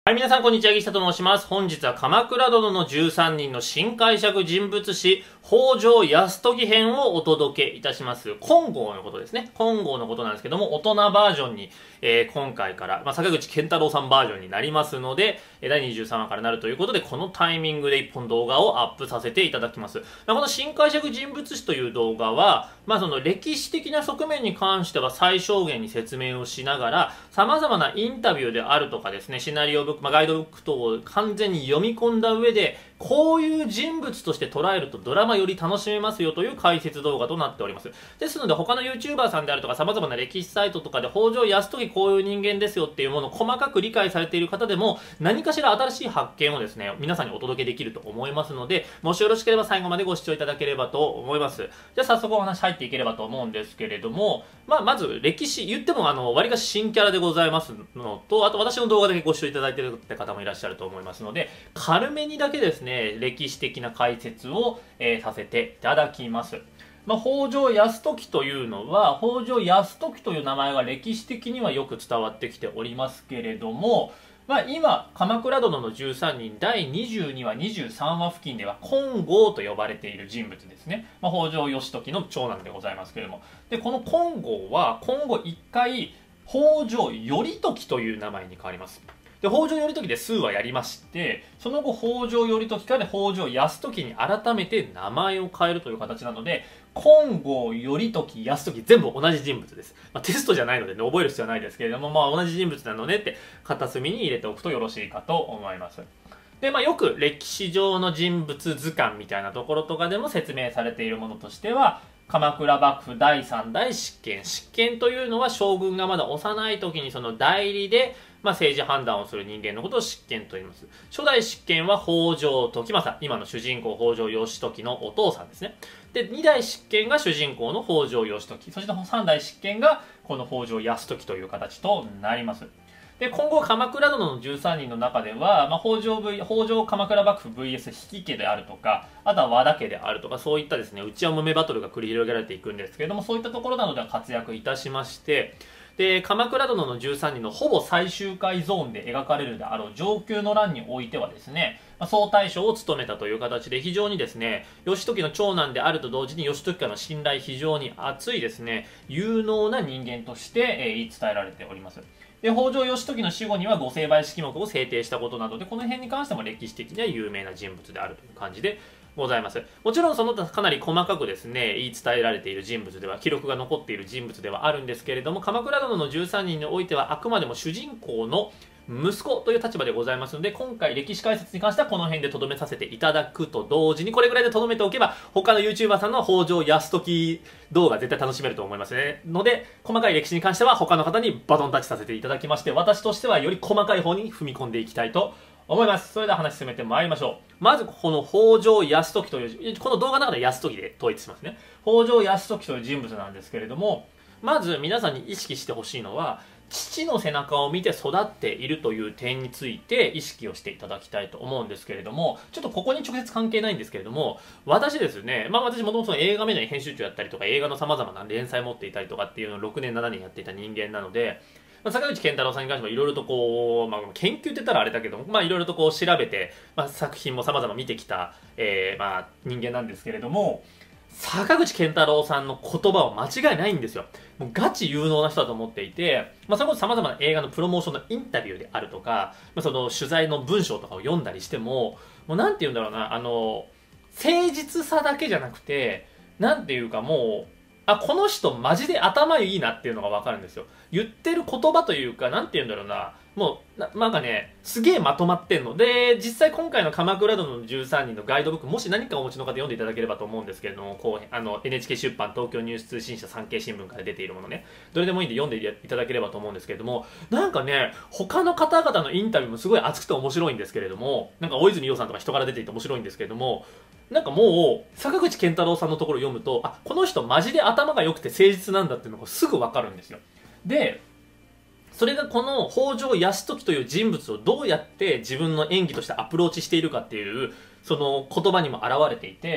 はい、皆さんこんにちは、ギシタと申します。本日は鎌倉殿の13人の新解釈人物史、北条泰時編をお届けいたします。金剛のことですね。金剛のことなんですけども、大人バージョンに、今回から、坂口健太郎さんバージョンになりますので、第23話からなるということで、このタイミングで一本動画をアップさせていただきます。この新解釈人物史という動画は、その歴史的な側面に関しては最小限に説明をしながら、様々なインタビューであるとかですね、シナリオブック、ガイドブック等を完全に読み込んだ上で、こういう人物として捉えるとドラマより楽しめますよという解説動画となっております。ですので他の YouTuber さんであるとか様々な歴史サイトとかで北条泰時こういう人間ですよっていうものを細かく理解されている方でも何かしら新しい発見をですね、皆さんにお届けできると思いますので、もしよろしければ最後までご視聴いただければと思います。じゃあ早速お話入っていければと思うんですけれども、まず歴史、言っても割かし新キャラでございますのと、あと私の動画だけご視聴いただいているって方もいらっしゃると思いますので、軽めにだけですね、歴史的な解説を、させていただきます。北条泰時というのは、北条泰時という名前が歴史的にはよく伝わってきておりますけれども、今、鎌倉殿の13人、第22話、23話付近では、金剛と呼ばれている人物ですね。北条義時の長男でございますけれども。で、この金剛は、今後一回、北条頼時という名前に変わります。で、北条頼時で数話やりまして、その後北条頼時から北条泰時に改めて名前を変えるという形なので、金剛、頼時、泰時全部同じ人物です。テストじゃないのでね、覚える必要はないですけれども、同じ人物なのねって片隅に入れておくとよろしいかと思います。で、よく歴史上の人物図鑑みたいなところとかでも説明されているものとしては、鎌倉幕府第3代執権。執権というのは将軍がまだ幼い時にその代理で、政治判断をする人間のことを執権と言います。初代執権は北条時政、今の主人公北条義時のお父さんですね。で、2代執権が主人公の北条義時、そして3代執権がこの北条泰時という形となります。で、今後、鎌倉殿の13人の中では、北条鎌倉幕府 VS 比企家であるとか、あとは和田家であるとか、そういったですね、内輪もめバトルが繰り広げられていくんですけれども、そういったところなどでは活躍いたしまして、で、鎌倉殿の13人のほぼ最終回ゾーンで描かれるであろう上級の乱においてはですね、総大将を務めたという形で非常にですね、義時の長男であると同時に義時からの信頼非常に厚いですね、有能な人間として言い伝えられております。で、北条義時の死後には御成敗式目を制定したことなどで、この辺に関しても歴史的には有名な人物であるという感じでございます。もちろんその他かなり細かくですね、言い伝えられている人物では、記録が残っている人物ではあるんですけれども、鎌倉殿の13人においてはあくまでも主人公の息子という立場でございますので、今回歴史解説に関してはこの辺で留めさせていただくと同時に、これぐらいで留めておけば、他の YouTuber さんの北条泰時動画絶対楽しめると思いますね。ので、細かい歴史に関しては他の方にバトンタッチさせていただきまして、私としてはより細かい方に踏み込んでいきたいと思います。それでは話進めてまいりましょう。まず、この北条泰時という、この動画の中で泰時で統一しますね。北条泰時という人物なんですけれども、まず皆さんに意識してほしいのは、父の背中を見て育っているという点について意識をしていただきたいと思うんですけれども、ちょっとここに直接関係ないんですけれども、私ですね、私もともと映画メディアに編集長やったりとか、映画の様々な連載持っていたりとかっていうのを6年7年やっていた人間なので、坂口健太郎さんに関してはいろいろとこう、研究って言ったらあれだけども、いろいろとこう調べて、作品も様々見てきた、人間なんですけれども、坂口健太郎さんの言葉は間違いないんですよ。もうガチ有能な人だと思っていて、それこそ様々な映画のプロモーションのインタビューであるとか、その取材の文章とかを読んだりしても、もうなんて言うんだろうな、誠実さだけじゃなくて、なんていうかもう、この人マジで頭いいなっていうのがわかるんですよ。言ってる言葉というか、なんて言うんだろうな、もう、なんかね、すげえまとまってんので、実際今回の鎌倉殿の13人のガイドブック、もし何かお持ちの方読んでいただければと思うんですけれども、NHK 出版、東京ニュース通信社、産経新聞から出ているものね、どれでもいいんで読んでいただければと思うんですけれども、なんかね、他の方々のインタビューもすごい熱くて面白いんですけれども、なんか大泉洋さんとか人から出ていて面白いんですけれども、なんかもう、坂口健太郎さんのところを読むと、この人マジで頭が良くて誠実なんだっていうのがすぐわかるんですよ。で、それがこの北条泰時という人物をどうやって自分の演技としてアプローチしているかっていう、その言葉にも表れていて、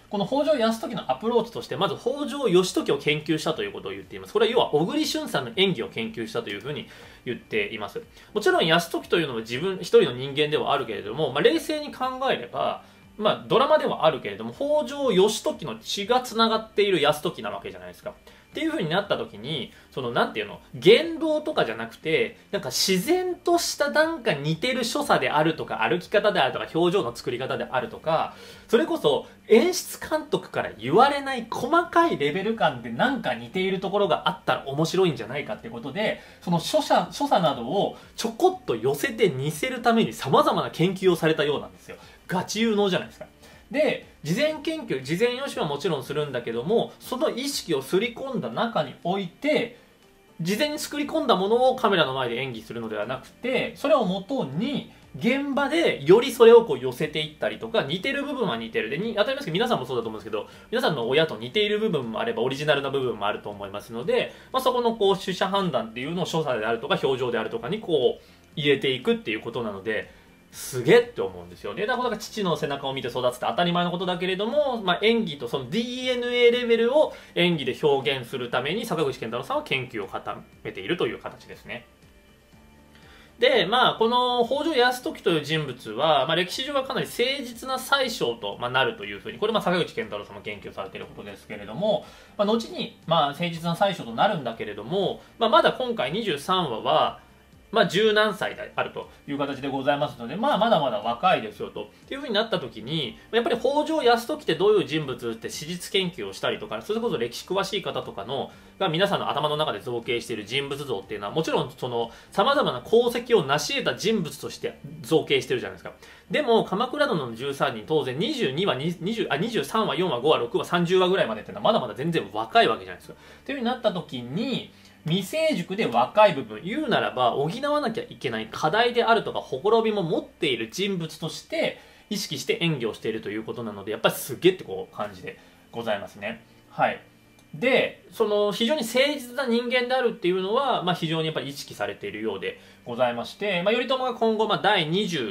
この北条泰時のアプローチとして、まず北条義時を研究したということを言っています。これは要は小栗旬さんの演技を研究したというふうに言っています。もちろん泰時というのは自分一人の人間ではあるけれども、冷静に考えれば、ドラマではあるけれども、北条義時の血が繋がっている泰時なわけじゃないですか。っていう風になった時に、なんていうの、言動とかじゃなくて、なんか自然としたなんか似てる所作であるとか、歩き方であるとか、表情の作り方であるとか、それこそ演出監督から言われない細かいレベル感でなんか似ているところがあったら面白いんじゃないかってことで、その所作などをちょこっと寄せて似せるために様々な研究をされたようなんですよ。ガチ有能じゃないですか。で、事前研究、事前予習はもちろんするんだけども、その意識をすり込んだ中において、事前に作り込んだものをカメラの前で演技するのではなくて、それをもとに、現場でよりそれを寄せていったりとか、似てる部分は似てる。で、当たり前ですけど、皆さんもそうだと思うんですけど、皆さんの親と似ている部分もあれば、オリジナルな部分もあると思いますので、そこの取捨判断っていうのを所作であるとか、表情であるとかに入れていくっていうことなので、すげえって思うんですよね。だから父の背中を見て育つって当たり前のことだけれども、演技とその DNA レベルを演技で表現するために坂口健太郎さんは研究を固めているという形ですね。で、この北条泰時という人物は、歴史上はかなり誠実な宰相となるというふうに、これ坂口健太郎さんも研究されていることですけれども、後に誠実な宰相となるんだけれども、まだ今回23話は、十何歳であるという形でございますので、まだまだ若いですよと。っていう風になった時に、やっぱり北条泰時ってどういう人物って史実研究をしたりとか、それこそ歴史詳しい方とかが皆さんの頭の中で造形している人物像っていうのは、もちろん様々な功績を成し得た人物として造形してるじゃないですか。でも、鎌倉殿の13人、当然22話、23話、4話、5話、6話、30話ぐらいまでっていうのはまだまだ全然若いわけじゃないですか。っていう風になった時に、未成熟で若い部分、言うならば補わなきゃいけない課題であるとかほころびも持っている人物として意識して演技をしているということなので、やっぱりすげえって感じでございますね。はい。で、非常に誠実な人間であるっていうのは、非常にやっぱり意識されているようでございまして、頼朝が今後、第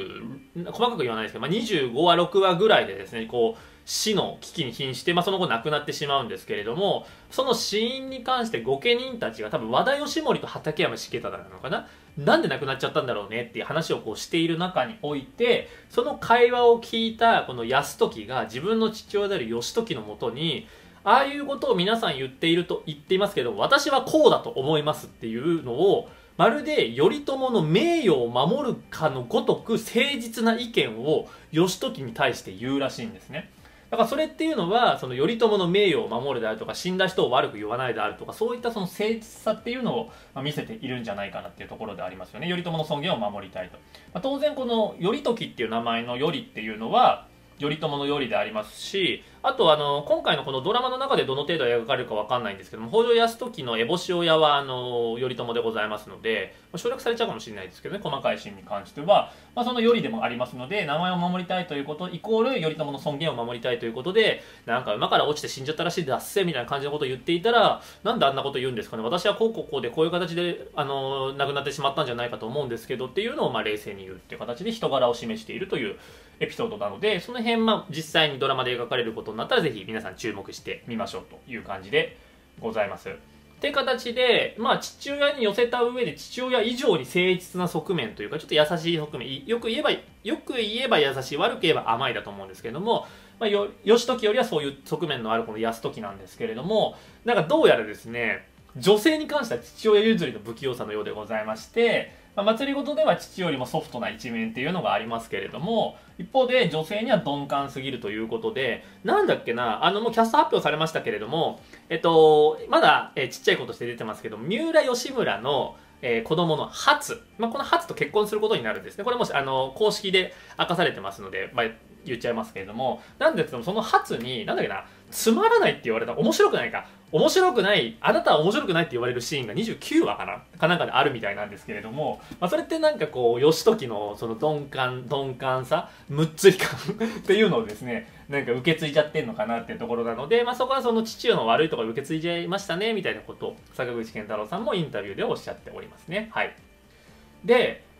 20、細かく言わないですけど、25話、6話ぐらいでですね、死の危機に瀕して、その後亡くなってしまうんですけれども、その死因に関して御家人たちが多分和田義盛と畠山重忠なのかな、なんで亡くなっちゃったんだろうねっていう話をしている中において、その会話を聞いたこの泰時が自分の父親である義時のもとに、ああいうことを皆さん言っていますけど、私はこうだと思いますっていうのを、まるで頼朝の名誉を守るかのごとく誠実な意見を義時に対して言うらしいんですね。だからそれっていうのは、頼朝の名誉を守るであるとか、死んだ人を悪く言わないであるとか、そういった誠実さっていうのを見せているんじゃないかなっていうところでありますよね。頼朝の尊厳を守りたいと。当然この頼時っていう名前の頼っていうのは、頼朝の頼でありますし、あと今回のこのドラマの中でどの程度描かれるかわかんないんですけども、北条泰時の烏帽子親は頼朝でございますので、省略されちゃうかもしれないですけどね、細かいシーンに関しては、その頼でもありますので、名前を守りたいということイコール頼朝の尊厳を守りたいということで、なんか馬から落ちて死んじゃったらしいだっせみたいな感じのことを言っていたら、なんであんなこと言うんですかね、私はこうでこういう形で亡くなってしまったんじゃないかと思うんですけどっていうのを冷静に言うっていう形で人柄を示しているというエピソードなので、その辺実際にドラマで描かれることになったらぜひ皆さん注目してみましょうという感じでございます。って形で、父親に寄せた上で父親以上に誠実な側面というか、ちょっと優しい側面、よく言えば優しい、悪く言えば甘いだと思うんですけれども、義時よりはそういう側面のあるこの泰時なんですけれども、なんかどうやらですね、女性に関しては父親譲りの不器用さのようでございまして、祭りごとでは父よりもソフトな一面っていうのがありますけれども、一方で女性には鈍感すぎるということで、なんだっけな、もうキャスト発表されましたけれども、まだ、ちっちゃい子として出てますけど、三浦義村の、子供の初、この初と結婚することになるんですね。これもし公式で明かされてますので、言っちゃいますけれども、なんですけどその初に、なんだっけな、つまらないって言われた、面白くないか、面白くない、あなたは面白くないって言われるシーンが29話かなんかであるみたいなんですけれども、それってなんか義時のその鈍感さ、むっつり感っていうのをですね、なんか受け継いじゃってんのかなっていうところなので、そこはその父親の悪いところを受け継いじゃいましたねみたいなことを坂口健太郎さんもインタビューでおっしゃっておりますね。はい。で、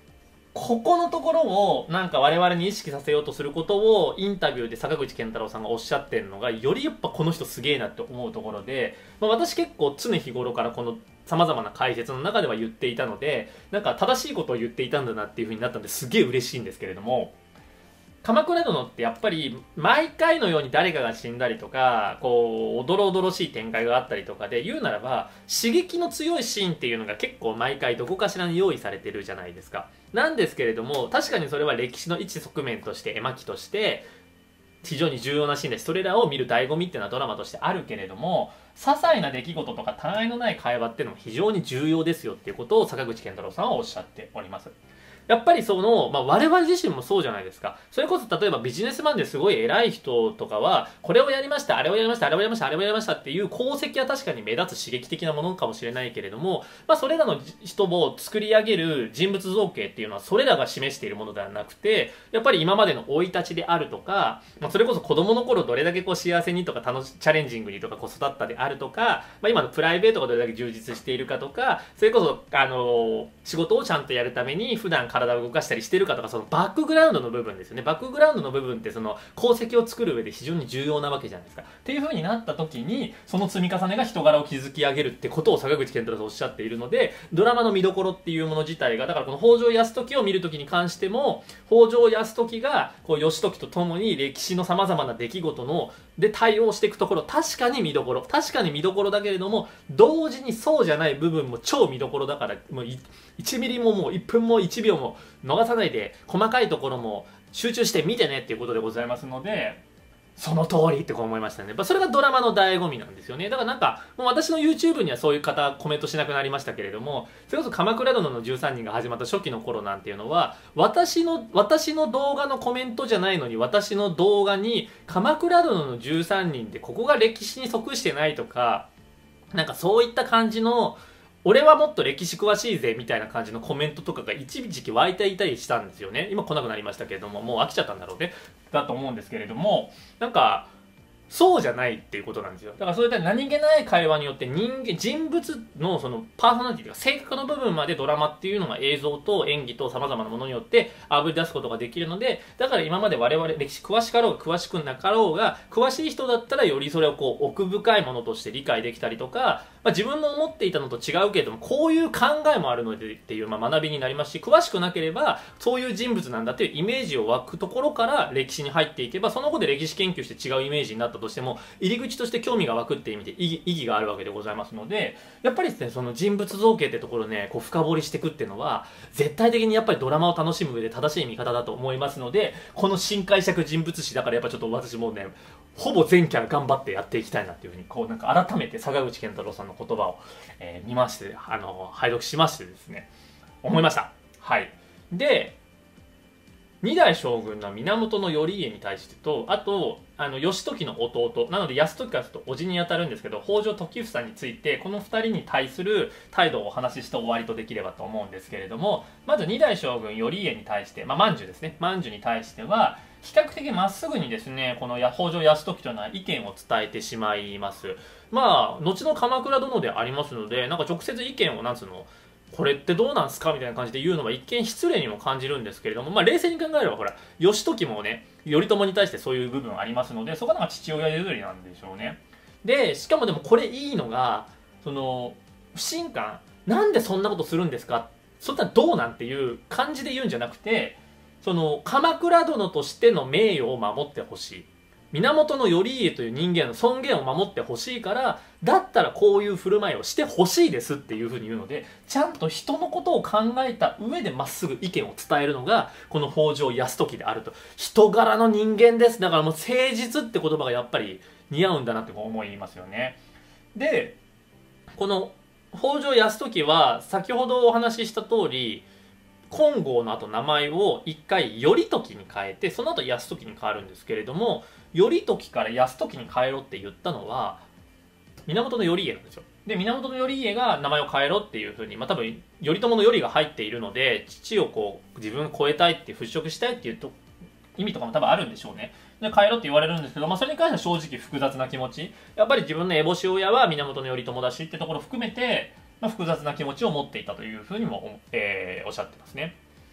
ここのところをなんか我々に意識させようとすることをインタビューで坂口健太郎さんがおっしゃってるのがよりやっぱこの人すげえなって思うところで、私結構常日頃からこの様々な解説の中では言っていたので、なんか正しいことを言っていたんだなっていう風になったんですげえ嬉しいんですけれども、鎌倉殿ってやっぱり毎回のように誰かが死んだりとか、こう、おどろおどろしい展開があったりとかで言うならば、刺激の強いシーンっていうのが結構毎回どこかしらに用意されてるじゃないですか。なんですけれども、確かにそれは歴史の一側面として、絵巻として、非常に重要なシーンだし、それらを見る醍醐味っていうのはドラマとしてあるけれども、些細な出来事とか他愛のない会話っていうのも非常に重要ですよっていうことを坂口健太郎さんはおっしゃっております。やっぱりその、我々自身もそうじゃないですか。それこそ例えばビジネスマンですごい偉い人とかは、これをやりました、あれをやりました、あれをやりました、あれをやりましたっていう功績は確かに目立つ刺激的なものかもしれないけれども、それらの人を作り上げる人物造形っていうのはそれらが示しているものではなくて、やっぱり今までの生い立ちであるとか、それこそ子供の頃どれだけこう幸せにとかチャレンジングにとか子育ったであるとか、今のプライベートがどれだけ充実しているかとか、それこそ仕事をちゃんとやるために普段体を動かしたりしてるかとか、そのバックグラウンドの部分ですよね。バックグラウンドの部分ってその功績を作る上で非常に重要なわけじゃないですか。っていう風になった時に、その積み重ねが人柄を築き上げるってことを坂口健太郎さんおっしゃっているので、ドラマの見どころっていうもの自体が、だからこの北条泰時を見る時に関しても、北条泰時がこう義時と共に歴史の様々な出来事ので対応していくところ、確かに見どころだけれども、同時にそうじゃない部分も超見どころだから、もう1ミリももう1分も1秒も逃さないで、細かいところも集中して見てねっていうことでございますので、その通りってこう思いましたね。それがドラマの醍醐味なんですよね。だからなんか、もう私の YouTube にはそういう方コメントしなくなりましたけれども、それこそ鎌倉殿の13人が始まった初期の頃なんていうのは、私の動画のコメントじゃないのに、私の動画に鎌倉殿の13人でここが歴史に即してないとか、なんかそういった感じの、俺はもっと歴史詳しいぜみたいな感じのコメントとかが一時期湧いていたりしたんですよね。今来なくなりましたけれども、もう飽きちゃったんだろうね。だと思うんですけれども、なんか、そうじゃないっていうことなんですよ。だからそういった何気ない会話によって人物のそのパーソナリティというか性格の部分までドラマっていうのが映像と演技と様々なものによってあぶり出すことができるので、だから今まで我々歴史詳しかろうが詳しくなかろうが、詳しい人だったらよりそれをこう奥深いものとして理解できたりとか、自分の思っていたのと違うけれども、こういう考えもあるのでっていう学びになりますし、詳しくなければそういう人物なんだっていうイメージを湧くところから歴史に入っていけば、その後で歴史研究して違うイメージになったとしても、入り口として興味が湧くっていう意味で意義があるわけでございますので、やっぱりですね、その人物造形ってところね、こう深掘りしていくっていうのは、絶対的にやっぱりドラマを楽しむ上で正しい見方だと思いますので、この新解釈人物史だからやっぱちょっと私もね、ほぼ全キャラ頑張ってやっていきたいなっていうふうに、こうなんか改めて坂口健太郎さんの言葉を、見まして、拝読しましてですね、思いました。はい。で、二代将軍の源頼家に対してと、あと、義時の弟、なので泰時からすると叔父に当たるんですけど、北条時房について、この二人に対する態度をお話しして終わりとできればと思うんですけれども、まず二代将軍頼家に対して、万寿ですね、万寿に対しては、比較的まっすぐにですね、この北条泰時というのは意見を伝えてしまいます。後の鎌倉殿でありますので、なんか直接意見を、なんつうの、これってどうなんすかみたいな感じで言うのは一見失礼にも感じるんですけれども、冷静に考えればほら、義時もね、頼朝に対してそういう部分ありますので、そこはなんか父親譲りなんでしょうね。で、しかもでもこれいいのが、その、不信感、なんでそんなことするんですか、そんなどうなんていう感じで言うんじゃなくて、その、鎌倉殿としての名誉を守ってほしい。源頼家という人間の尊厳を守ってほしいから、だったらこういう振る舞いをしてほしいですっていうふうに言うので、ちゃんと人のことを考えた上でまっすぐ意見を伝えるのが、この北条泰時であると。人柄の人間です。だからもう誠実って言葉がやっぱり似合うんだなって思いますよね。で、この北条泰時は先ほどお話しした通り、金剛の後名前を一回頼時に変えて、その後泰時に変わるんですけれども、頼時から泰時に変えろって言ったのは源頼家なんですよ。で、源頼家が名前を変えろっていうふうに、多分頼朝の頼が入っているので、父をこう自分を超えたいって払拭したいっていうと意味とかも多分あるんでしょうね。で、変えろって言われるんですけど、それに関しては正直複雑な気持ち、やっぱり自分の烏帽子親は源頼朝だしってところを含めて、複雑な気持ちを持っていたというふうにも、おっしゃってますね。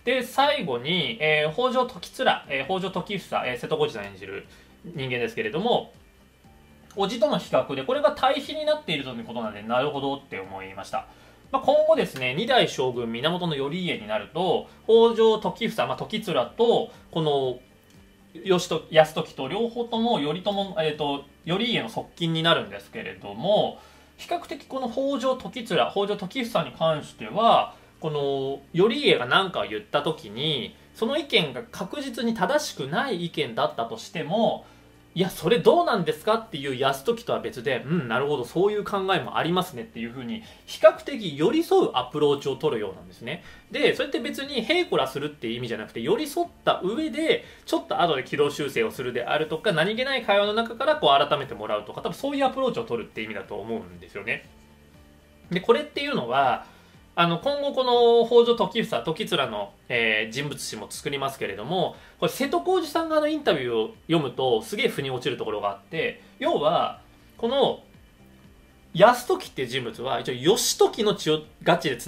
で、最後に、北条時貫、北条時房、瀬戸康史さん演じる人間ですけれども、叔父との比較で、これが対比になっているということなので、なるほどって思いました。今後ですね、二代将軍源頼家になると、北条時房、時貫と、この、泰時と両方とも頼家の側近になるんですけれども、比較的この北条時貫、北条時房に関しては、この頼家が何かを言った時に、その意見が確実に正しくない意見だったとしても、いや、それどうなんですかっていう泰時とは別で、なるほど、そういう考えもありますねっていうふうに、比較的寄り添うアプローチを取るようなんですね。で、それって別にヘイコラするっていう意味じゃなくて、寄り添った上で、ちょっと後で軌道修正をするであるとか、何気ない会話の中からこう改めてもらうとか、多分そういうアプローチを取るって意味だと思うんですよね。で、これっていうのは、今後この北条時房、時貫の、人物誌も作りますけれども、これ瀬戸康史さん側のインタビューを読むとすげえ腑に落ちるところがあって、要は、この泰時っていう人物は一応義時の血をガチで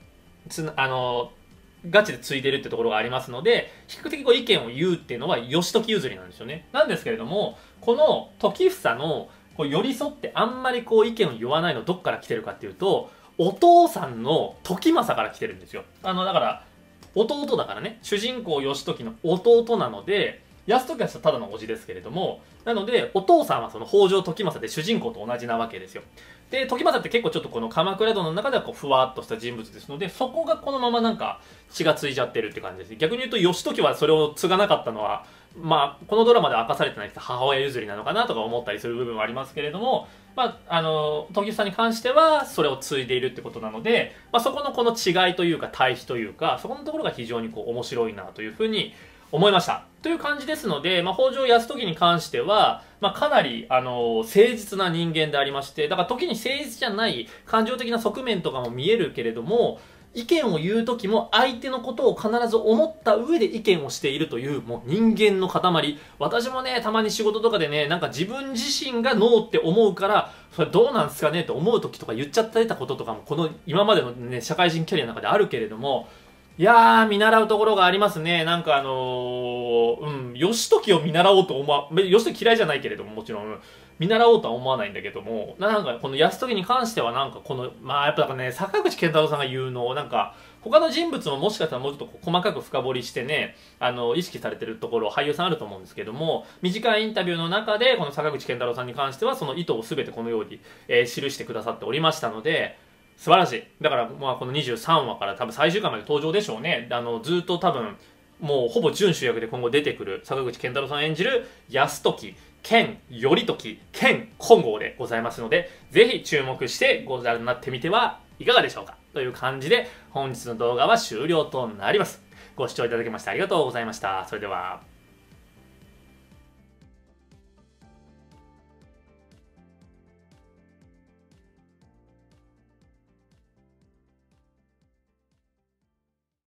ガチで継いでるってところがありますので、比較的こう意見を言うっていうのは義時譲りなんですよね。なんですけれども、この時房のこう寄り添ってあんまりこう意見を言わないのどっから来てるかっていうと、お父さんの時政から来てるんですよ。だから弟だからね、主人公義時の弟なので、泰時はただの叔父ですけれども、なのでお父さんはその北条時政で主人公と同じなわけですよ。で、時政って結構ちょっとこの鎌倉殿の中ではこうふわっとした人物ですので、そこがこのままなんか血がついちゃってるって感じです。逆に言うと義時はそれを継がなかったのは、このドラマで明かされてないけど母親譲りなのかなとか思ったりする部分はありますけれども、時房に関してはそれを継いでいるってことなので、そこのこの違いというか対比というか、そこのところが非常にこう面白いなというふうに思いました。という感じですので、北条泰時に関しては、かなり、誠実な人間でありまして、だから時に誠実じゃない感情的な側面とかも見えるけれども、意見を言う時も相手のことを必ず思った上で意見をしているという、もう人間の塊。私もね、たまに仕事とかでね、なんか自分自身がノーって思うから、それどうなんですかねと思う時とか言っちゃってたこととかも、この今までのね、社会人キャリアの中であるけれども、いやー、見習うところがありますね。なんか義時を見習おうと義時嫌いじゃないけれども、もちろん、見習おうとは思わないんだけども、なんかこの泰時に関してはなんかこの、やっぱだからね、坂口健太郎さんが言うのを、なんか、他の人物ももしかしたらもうちょっと細かく深掘りしてね、意識されてるところ、俳優さんあると思うんですけども、短いインタビューの中で、この坂口健太郎さんに関しては、その意図をすべてこのように、記してくださっておりましたので、素晴らしい。だから、この23話から多分最終回まで登場でしょうね。ずっと多分、もうほぼ準主役で今後出てくる坂口健太郎さん演じる泰時、兼頼時、兼金剛でございますので、ぜひ注目してご覧になってみてはいかがでしょうか。という感じで、本日の動画は終了となります。ご視聴いただきましてありがとうございました。それでは。